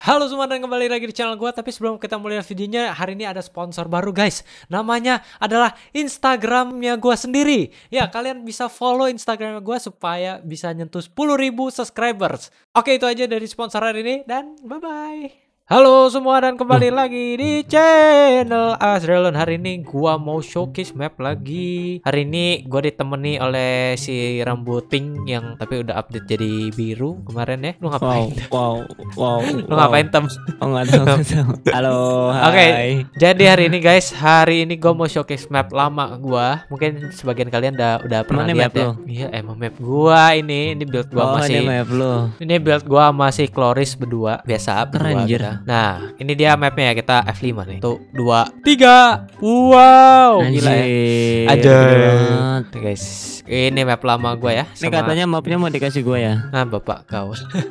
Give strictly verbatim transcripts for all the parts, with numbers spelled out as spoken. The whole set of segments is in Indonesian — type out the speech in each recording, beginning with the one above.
Halo semua dan kembali lagi di channel gue. Tapi sebelum kita mulai videonya, hari ini ada sponsor baru guys. Namanya adalah Instagramnya gue sendiri. Ya, kalian bisa follow Instagramnya gue supaya bisa nyentuh sepuluh ribu subscribers. Oke, itu aja dari sponsor hari ini dan bye-bye. Halo semua dan kembali lagi di channel Azrelon. Hari ini gua mau showcase map lagi. Hari ini gua ditemani oleh si rambut pink yang tapi udah update jadi biru kemarin ya. Lu ngapain? Wow, wow, wow. Lu ngapain tem? Oh nggak tahu, nggak tahu. Halo, hai. Oke, jadi hari ini guys, hari ini gua mau showcase map lama gua. Mungkin sebagian kalian udah udah pernah Mana lihat map ya. lo? Iya, emang map gua ini. Ini build gua Oh, masih. ini map lo. Ini build gua masih Chloris berdua, biasa berdua. Keren, anjir. Kita. Nah, ini dia mapnya ya, kita F lima nih. Tuh, dua, tiga. Wow, gila ya. Ada. Nih guys, ini map lama gua ya. Ini sama- katanya mapnya mau dikasih gue ya. Nah, bapak kau.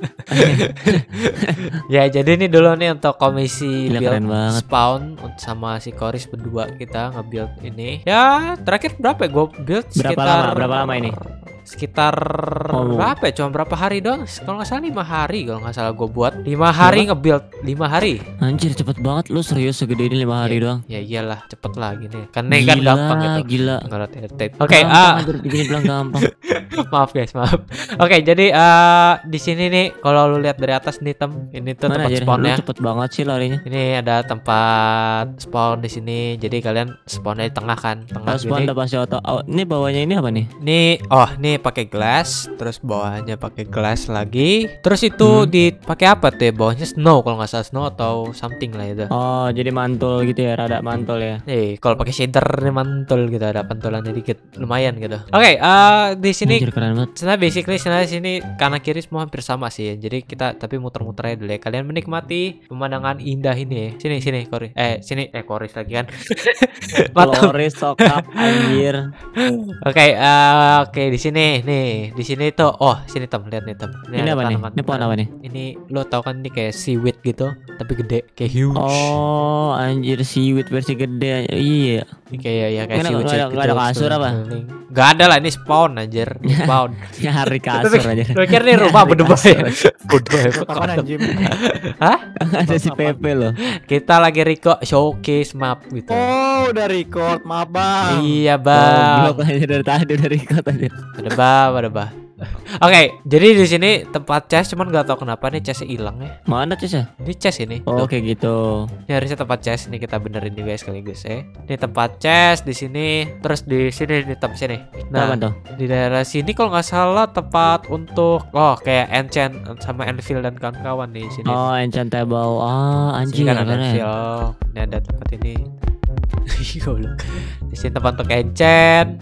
Ya, jadi ini dulu nih untuk komisi Gila, build keren banget. spawn sama si Chloris berdua kita nge-build ini. Ya, terakhir berapa ya gua build? Berapa Sekitar lama? Berapa lama ini? Sekitar Oh. berapa ya? Cuma berapa hari doang? Kalau nggak salah lima hari. Kalau nggak salah gue buat lima hari nge-build lima hari. Anjir cepet banget lu, serius segede ini lima hari doang. Ya iyalah, cepet lah gini. Kan ini kan gampang gitu. Gila. Nggak edit. Oke, Gampang, ah anjir, bikin bilang gampang. maaf guys, maaf. Oke, jadi eh di sini nih kalau lu lihat dari atas nih tem, ini tuh Mana tempat aja? Lu spawnnya. cepet banget sih larinya. Ini ada tempat spawn di sini. Jadi kalian spawnnya di tengah kan, tengah Kalau spawn gini. udah pasti auto. Oh, ini bawahnya ini apa nih? Ini oh, ini pakai glass, terus bawahnya pakai glass lagi. Terus itu Hmm. dipakai apa tuh ya? Bawahnya snow kalau nggak salah, snow atau something lah itu. Oh, jadi mantul gitu ya, rada mantul ya. Eh, kalau pakai shader ini mantul gitu, ada pantulannya dikit, lumayan gitu. Oke, eh di sini Anjir keren banget. sebenarnya basically sebenarnya sini kanan kiri semua hampir sama sih. Jadi kita tapi muter-muter aja dulu ya. Kalian menikmati pemandangan indah ini ya. Sini sini Kori. Eh, sini eh Koris lagi kan. Mantap. Floris sokap anjir. Oke, eh, oke di sini nih, di sini tuh, oh sini tem, lihat nih tem. Ini ada apa nih? tanaman. Ini pohon apa nih? Ini lo tau kan ini kayak seaweed gitu, tapi gede, kayak huge. Oh, anjir seaweed versi gede. Iya. Ini kayak ya kayak Nggak ada- seaweed nggak ada- gitu. nggak ada kasur apa? keliling. Nggak ada lah, ini spawn anjir, ini spawn. Nyari kasur aja. Lo kira ini rumah berdua ya? Bodoh ya. Kapan anjim? Hah? Ada si Pepe loh. Kita lagi record showcase map gitu. Oh, udah record, maaf bang. Iya bang. Goblok aja dari tadi dari ikut aja. Ada bah, ada bah. Oke, jadi di sini tempat chest, cuman nggak tahu kenapa nih chestnya hilang ya. Mana Cis ya? Ini chest ini. Oh, Tuh. kayak gitu. Ini harusnya tempat chest, ini kita benerin juga sekaligus ya. Ini tempat chest di sini, terus di sini di tempat sini. Nah, Nah, tuh? di daerah sini kalau nggak salah tempat untuk oh kayak enchant sama anvil dan kawan-kawan nih sini. Oh, enchantable. Ah, Sini anjing kan ya ada keren. anvil. Ini ada tempat ini. Goblok. Di sini tempat untuk enchant.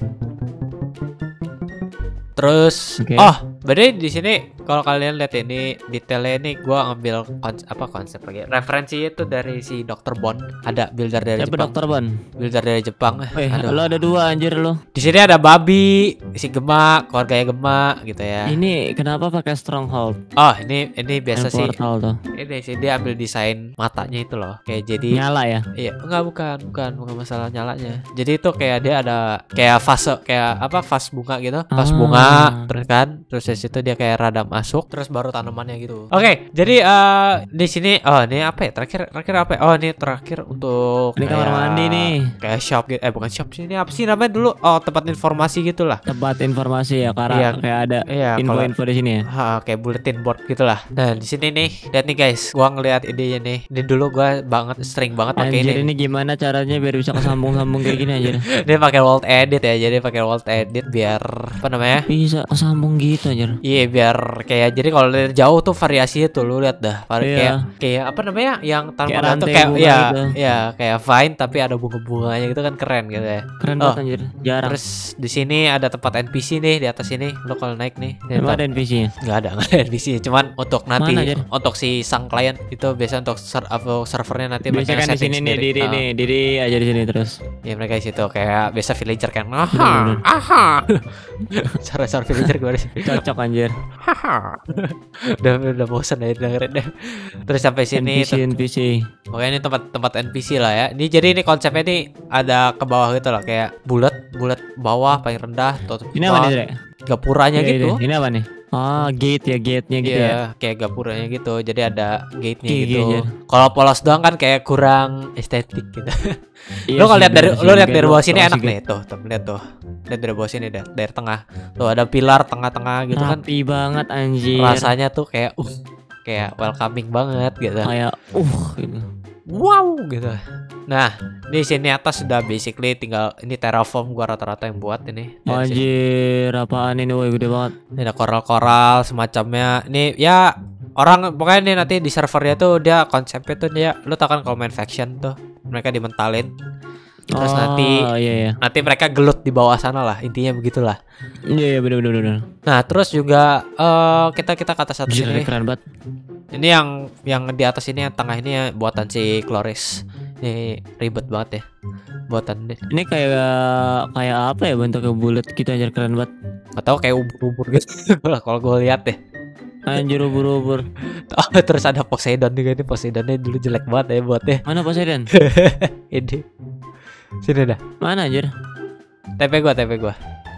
Terus, Oke. oh, berarti di sini kalau kalian lihat ini detailnya ini gua ngambil kons- apa konsep lagi. Referensi itu dari si dokter Bond. Ada builder dari Siapa Jepang. dokter Bon? Builder dari Jepang. Eh, Aduh. lo ada dua anjir lo. Di sini ada babi, si Gema, keluarganya Gema gitu ya. Ini kenapa pakai stronghold? Oh, ini ini biasa Yang sih. portal tuh. Ini sih dia ambil desain matanya itu loh. Kayak jadi Nyala ya? iya, enggak bukan, bukan, bukan masalah nyalanya. Jadi itu kayak dia ada kayak fase kayak apa? Fase bunga gitu. Fase Ah. bunga terus kan. Terus dari situ dia kayak rada masuk, terus baru tanamannya gitu. Oke, jadi eh di sini oh, ini apa ya? Terakhir terakhir apa ya? Oh, ini terakhir untuk Ini kamar kayak- mandi nih. Kayak shop gitu. Eh, bukan shop sih. Ini apa sih namanya dulu? Oh, tempat informasi gitulah. Tempat informasi ya, karena Iya. kayak ada Iya, kalau info-info di sini ya. Ha, kayak bulletin board gitulah. Nah, di sini nih, lihat nih guys, gua ngeliat idenya nih. Ini dulu gua banget sering banget pakai Anjir ini. ini gimana caranya biar bisa kesambung-sambung kayak gini anjir? Dia pakai Walt Edit ya. Jadi pakai Walt Edit biar apa namanya? Bisa kesambung gitu anjir. Iya, biar kayak jadi kalau dari jauh tuh variasinya tuh lu lihat dah. Vari- Iya. Kayak kayak apa namanya? Yang Kayak tanaman tuh rantai kayak bunga ya, gitu. ya kayak vine tapi ada bunga-bunganya gitu kan keren gitu ya. Keren Oh. banget anjir. Jarang. Terus di sini ada tempat N P C nih di atas sini. Lu kalau naik nih. Ini Emang tempat- ada N P C-nya? Nggak ada, nggak ada N P C. Cuman untuk nanti Mana, Jar? untuk si sang klien itu biasa untuk ser atau servernya nanti Biasa mereka kan di setting sini nih, sendiri. diri Ah, nih, diri aja di sini terus. ya mereka di situ kayak biasa villager kan. Aha, Bener-bener. aha. Cara-cara villager gue sih. Cocok anjir. Haha. udah udah bosan ya dengerin deh. Terus sampai sini N P C N P C. pokoknya ini tempat tempat N P C lah ya. Ini jadi ini konsepnya nih ada ke bawah gitu loh kayak bulat bulat bawah paling rendah tuh. Ini apa nih, Dre? gapuranya Iya, gitu. Ini, ini apa nih? Ah, gate ya, gate-nya gitu Iya, ya. kayak gapuranya gitu. Jadi ada gate-nya Iya, gitu. iya, iya. Kalau polos doang kan kayak kurang estetik gitu. Iya Lo kalau sih, lihat dari bener sih, lo lihat gate dari lo bawah sini kasih enak gate. nih tuh, tuh lihat tuh. Lihat dari bawah sini deh, dari tengah. Tuh ada pilar tengah-tengah gitu kan. Rapi banget anjir. Rasanya tuh kayak uh kayak welcoming banget gitu. Kayak uh gitu. Wow gitu. Nah, di sini atas sudah basically tinggal ini terraform gua rata-rata yang buat ini. Lihat sini. Anjir, apaan ini woi gede banget. Ini ada koral-koral semacamnya. Ini ya orang pokoknya nih nanti di servernya tuh dia konsepnya tuh dia lu tau kan kalau main faction tuh mereka dimentalin. Terus Oh, nanti iya iya. nanti mereka gelut di bawah sana lah. Intinya begitulah. Iya iya bener bener bener. Nah, terus juga eh kita kita ke atas atas Anjir, ini. keren banget. Ini yang yang di atas ini yang tengah ini ya buatan si Chloris. Ini ribet banget ya. Buatan ini. Ini kayak kayak apa ya bentuknya bulat gitu anjir, keren banget. Gak tau kayak ubur-ubur gitu. Kalau gue lihat deh. Anjir ubur-ubur. Oh, terus ada Poseidon juga nih. Poseidonnya dulu jelek banget ya buatnya. Mana Poseidon? Ini. Sini dah. Mana anjir? T P gua, T P gua.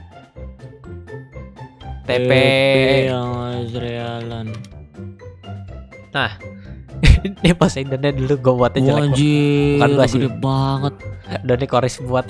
T P. yang Azraelan. Nah. Ini Poseidonnya dulu gua buatnya jelek banget. Anjir, Bukan gua sih. gede banget. Dan ini Chloris buat.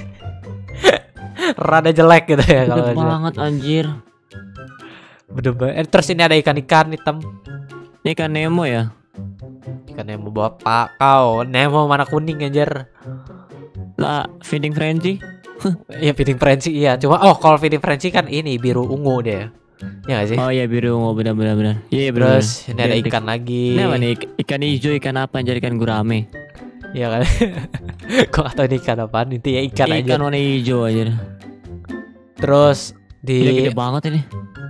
Rada jelek gitu ya kalau Gede lihat. banget anjir. Bener-bener. Eh, terus ini ada ikan-ikan hitam. Ini kan Nemo ya? Ikan Nemo bawa pak kau. Nemo mana kuning anjir. Lah, feeding frenzy. Iya feeding frenzy iya. Cuma oh kalau feeding frenzy kan ini biru ungu dia. Ya gak sih? Oh iya biru ungu benar benar benar. Iya benar. Terus ini ada ikan lagi. Ini apa nih? Ik- Ikan hijau, ikan apa anjir, ikan gurame. Iya kan? Kok atau ini ikan apaan? Intinya ikan aja. Ikan warna hijau anjir. Terus di Gila, gede banget ini.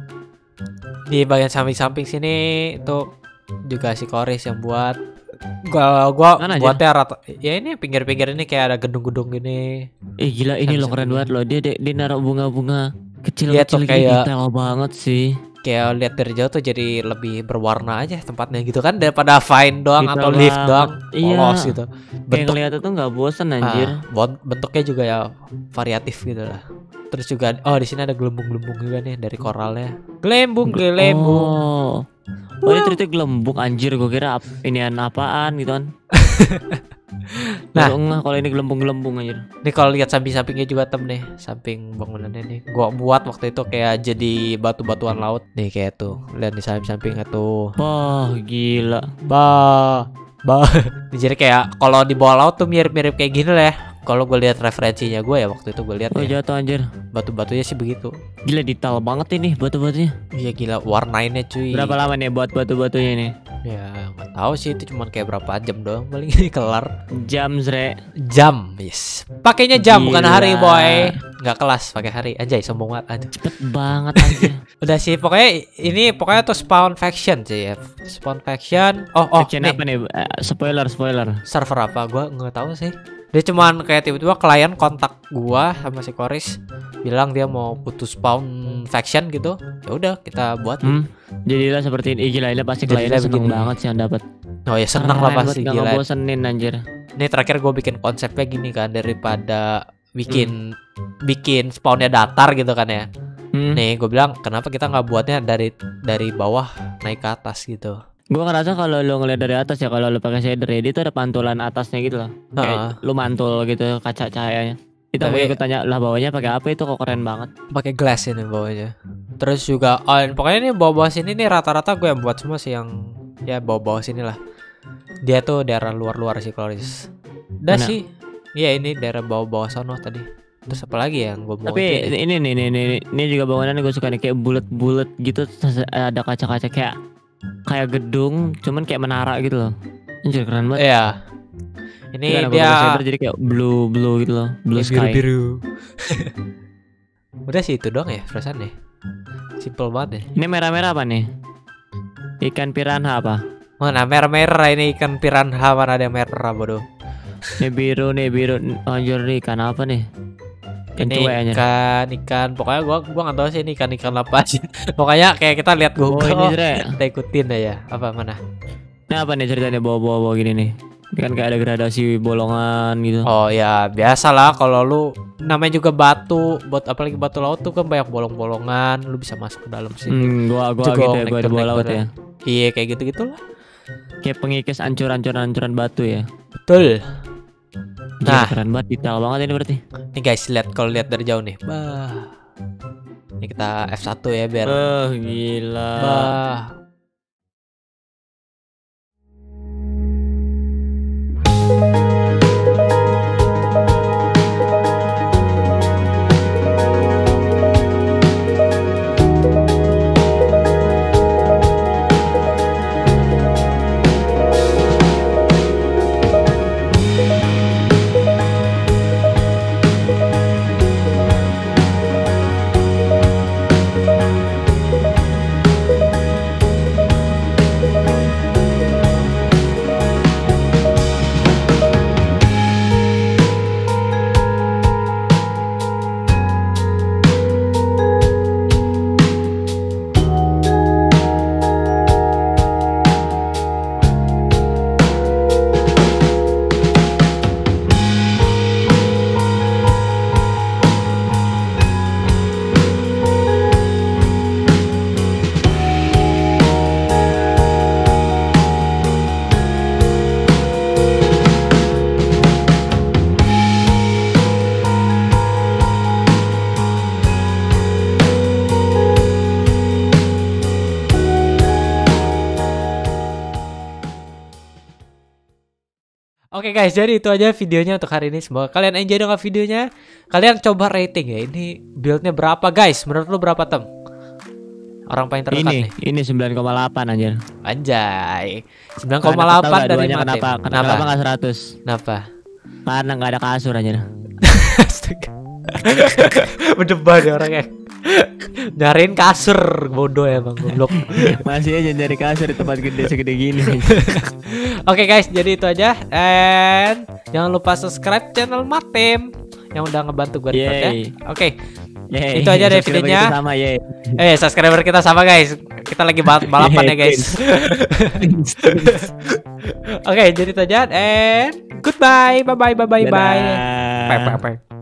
di bagian samping-samping sini tuh juga si Chloris yang buat. Gua gua Mana aja? buatnya rata. Ya ini pinggir-pinggir ini kayak ada gedung-gedung gini. Eh gila ini loh, keren Samping-samping. banget loh. Dia dia, dia naruh bunga-bunga Iya kecil-kecil tuh, gitu, kayak- detail banget sih. Kayak lihat dari jauh tuh jadi lebih berwarna aja tempatnya gitu kan daripada vine doang Detail atau leaf banget. doang Iya. polos gitu. Kayak Bentuk ngeliatnya tuh nggak bosan anjir. ah, bon- bentuknya juga ya variatif gitu lah. Terus juga oh di sini ada gelembung-gelembung juga nih dari koralnya. Gelembung, gelembung. Oh. Oh ini ceritanya gelembung anjir, gue kira ap inian apaan gitu kan. Nah. Baru ngeh kalau ini gelembung-gelembung anjir. Nih kalau lihat samping-sampingnya juga tem nih, samping bangunannya nih. Gua buat waktu itu kayak jadi batu-batuan laut nih kayak tuh. Lihat di samping-sampingnya tuh. Wah gila. Bah, bah. Jadi kayak kalau di bawah laut tuh mirip-mirip kayak gini lah ya. Kalau gue lihat referensinya gue ya waktu itu gue lihat Oh ya, jatuh anjir. batu-batunya sih begitu. Gila detail banget ini batu-batunya. Iya gila warnainnya cuy. Berapa lama nih buat batu-batunya ini? Ya nggak tahu sih itu cuman kayak berapa jam doang paling ini kelar. Jam zre. Jam, yes. Pakainya jam bukan Gila. hari boy. Nggak kelas pakai hari. Anjay sombong banget. Aduh. Cepet banget anjir. Udah sih pokoknya ini pokoknya tuh spawn faction sih ya. Spawn faction. Oh oh. Section nih, apa nih? Eh, spoiler spoiler. server apa? Gua nggak tahu sih. Dia cuman kayak tiba-tiba klien kontak gua sama si Chloris bilang dia mau putus spawn faction gitu. Ya udah kita buat. Hmm. Jadilah seperti ini. Ih, gila ini pasti Jadilah kliennya seneng begini. banget sih yang dapat. Oh ya seneng lah Keren pasti banget, gila. Gak ngebosenin anjir. Ini terakhir gue bikin konsepnya gini kan daripada bikin bikin spawnnya datar gitu kan ya. Hmm. Nih gue bilang kenapa kita nggak buatnya dari dari bawah naik ke atas gitu. Gue ngerasa kalau lo ngeliat dari atas ya, kalau lo pakai shader ya, dia tuh ada pantulan atasnya gitu loh. Heeh. Kayak lo mantul gitu kaca cahayanya. Itu Tapi- aku tanya lah bawahnya pakai apa, itu kok keren banget. Pakai glass ini bawahnya. Terus juga oh, pokoknya ini bawah-bawah sini nih rata-rata gue yang buat semua sih yang ya bawah-bawah sini lah. Dia tuh daerah luar-luar sih Chloris. Udah Mana? sih. Iya ini daerah bawah-bawah sono tadi. Terus apa lagi yang gue mau Tapi itu ya? ini nih nih nih ini juga bangunan gue suka nih, kayak bulat-bulat gitu, terus ada kaca-kaca kayak kayak gedung, cuman kayak menara gitu loh. Anjir keren banget. Iya. Ini Ini kan dia shader jadi kayak blue blue gitu loh, blue sky. biru-biru. Udah sih itu doang ya perasaan deh. Simple banget deh. Ini merah-merah apa nih? Ikan piranha apa? Mana merah-merah ini ikan piranha, mana ada yang merah bodoh. Ini biru nih biru. Anjir nih ikan apa nih? Ikan Ini cuek anjir. ikan ikan pokoknya gua gua nggak tahu sih ini ikan ikan apa sih. Pokoknya kayak kita lihat Oh Google. ini Zre. Kita ikutin aja. Apa mana? Ini apa nih ceritanya bawa-bawa gini nih? Kan kayak ada gradasi bolongan gitu. Oh ya biasa lah kalau lu namanya juga batu, buat apalagi batu laut tuh kan banyak bolong-bolongan, lu bisa masuk ke dalam sini. Hmm, gua gua Juga gitu ya, naik gua di turun, bawah naik laut turun. ya. Iya kayak gitu-gitulah. Kayak pengikis ancur-ancuran-ancuran batu ya. Betul. Nah, Nah. keren banget, detail banget ini berarti. Nih guys, lihat kalau lihat dari jauh nih. Bah. Ini kita F satu ya biar Oh, gila. bah. Oke guys, jadi itu aja videonya untuk hari ini. Semoga kalian enjoy dengan videonya. Kalian coba rating ya. Ini buildnya berapa guys? Menurut lu berapa tem? Orang paling terdekat Ini, nih. ini sembilan koma delapan anjir. Anjay. sembilan Karena koma tahu delapan gak dari duanya lima. kenapa? Tem. Kenapa Kenapa? enggak seratus? Kenapa? Karena enggak ada kasur anjir. Astaga. Berdebat ya orangnya. Nyariin kasur, bodoh ya bang, goblok. Masih aja nyari kasur di tempat gede segede gini. Oke guys, jadi itu aja. And jangan lupa subscribe channel Matem yang udah ngebantu gue record ya. Yeay. Oke. Yeay, Itu aja deh subscriber videonya. kita sama, yeay. Eh, subscriber kita sama guys. Kita lagi bal- balapan ya guys. Oke, jadi itu aja. And goodbye. Bye bye bye bye bye. Dadah. Bye bye bye.